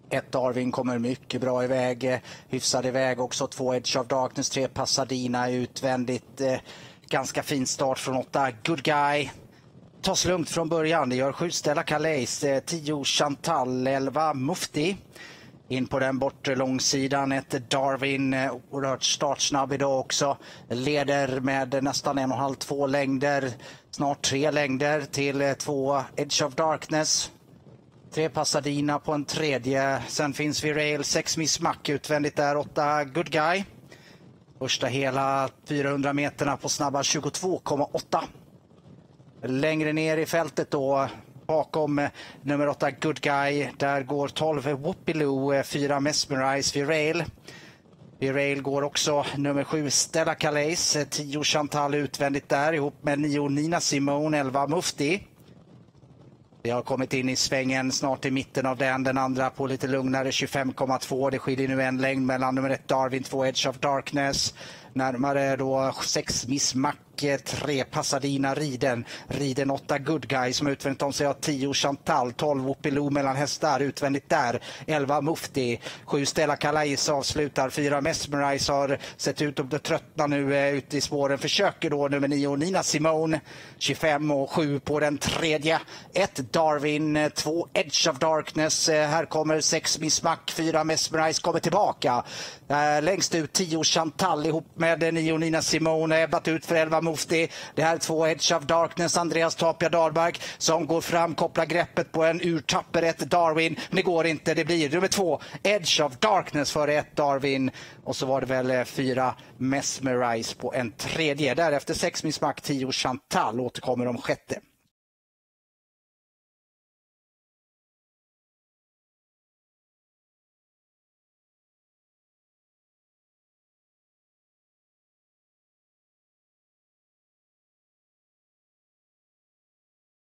1 Darwin kommer mycket bra iväg, hyfsad iväg också. 2 Edge of Darkness, 3 Pasadena utvändigt. Ganska fin start från 8 Good Guy. Tas lugnt från början, det gör 7 Stella Calais, 10 Chantal, 11 Mufti. In på den bortre långsidan, 1 Darwin, oerhört startsnabb idag också. Leder med nästan 1,5-2 längder, snart 3 längder till 2 Edge of Darkness. 3 Pasadena på en tredje, sen finns Virail, 6 Miss Mack utvändigt där, 8 Good Guy. Första hela 400 meterna på snabba 22,8. Längre ner i fältet då, bakom nummer 8 Good Guy, där går 12 Whoopiloo, 4 Mesmerize Virail. Virail går också nummer 7 Stella Calais, 10 Chantal utvändigt där ihop med 9 Nina Simone, 11 Mufti. Vi har kommit in i svängen snart i mitten av den andra på lite lugnare 25,2. Det skiljer nu en längd mellan nummer 1 Darwin, 2 Edge of Darkness. Närmare då 6 Miss Mack, 3 Pasadena Riden 8 Good Guy som utvändigt om sig har 10 Chantal, 12 Whoopiloo mellan hästar utvändigt där, 11 Mufti, 7 Stella Calais avslutar, 4 Mesmerize har sett ut att tröttna nu ute i spåren, försöker då nummer 9 Nina Simone, 25 och 7 på den tredje, 1 Darwin, 2 Edge of Darkness, här kommer 6 Miss Mack, 4 Mesmerize kommer tillbaka, längst ut 10 Chantal ihop med 9 Nina Simone, ebbat ut för 11 Mufti. Det här är 2 Edge of Darkness, Andreas Tapia Dahlberg som går fram, kopplar greppet på en urtapper 1 Darwin, men det går inte, det blir nummer 2 Edge of Darkness före 1 Darwin och så var det väl 4 Mesmerize på en tredje, därefter 6 Miss Mack, 10 Chantal återkommer om sjätte.